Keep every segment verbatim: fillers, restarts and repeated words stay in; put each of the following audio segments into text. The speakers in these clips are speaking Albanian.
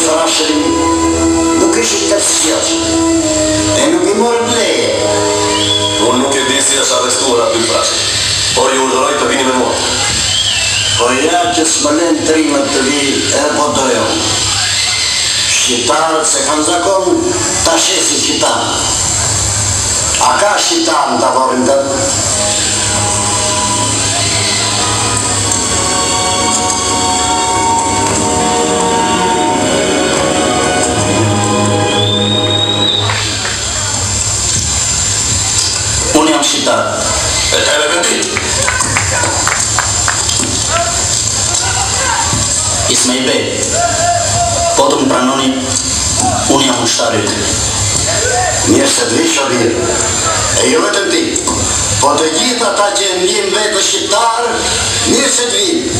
orașele mii. Nu că ești terțiați. E nu mi mor bleie. Un nu che disi a sa restura più frase. Ori un roi te vini memoria. Păi ea ce smălen trimă tăvi e podoion. Știtar se cam zakon tașesi știtar. Aka știtar da vorindă. Unii am știtar. E te le vendi? Ismai bej, potom pranoni unija muštarit. Mirë se të vishë o lirë. E jo vetëm ti, po të gjitha ta që e ndjim vetë shqiptarë, mirë se të vinë.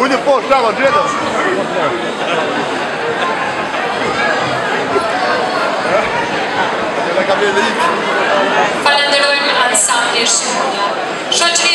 Unë po shtrava drejtëm. Falenderojmë ansamblin Shqipëria. Shoqëri